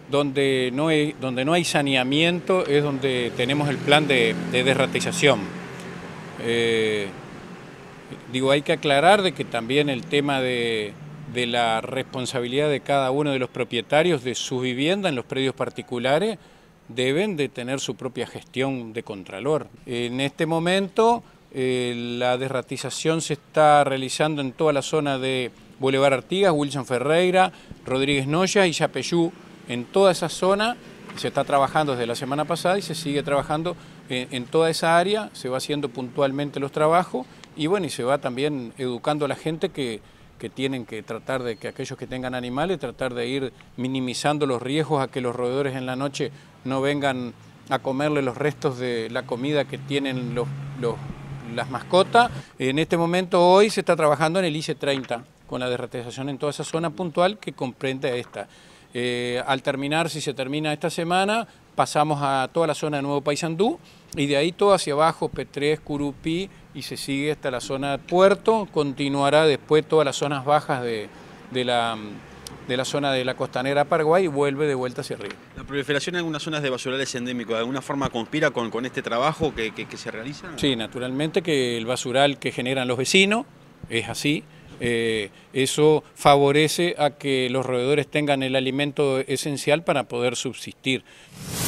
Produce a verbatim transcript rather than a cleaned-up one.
donde no hay, donde no hay saneamiento es donde tenemos el plan de, de desratización. Eh, digo, hay que aclarar de que también el tema de, de la responsabilidad de cada uno de los propietarios de su vivienda en los predios particulares deben de tener su propia gestión de contralor. En este momento eh, la desratización se está realizando en toda la zona de Boulevard Artigas, Wilson Ferreira, Rodríguez Noya y Yapeyú. En toda esa zona se está trabajando desde la semana pasada y se sigue trabajando en, en toda esa área, se va haciendo puntualmente los trabajos y bueno, y se va también educando a la gente que, que tienen que tratar de que aquellos que tengan animales, tratar de ir minimizando los riesgos a que los roedores en la noche no vengan a comerle los restos de la comida que tienen los, los, las mascotas. En este momento hoy se está trabajando en el I C E treinta con la desratización en toda esa zona puntual que comprende esta. Eh, al terminar, si se termina esta semana, pasamos a toda la zona de Nuevo Paysandú y de ahí todo hacia abajo, P tres, Curupí y se sigue hasta la zona de Puerto, continuará después todas las zonas bajas de, de, la, de la zona de la costanera Paraguay y vuelve de vuelta hacia arriba. ¿La proliferación en algunas zonas de basurales endémicos de alguna forma conspira con, con este trabajo que, que, que se realiza? Sí, naturalmente que el basural que generan los vecinos es así. Eh, eso favorece a que los roedores tengan el alimento esencial para poder subsistir.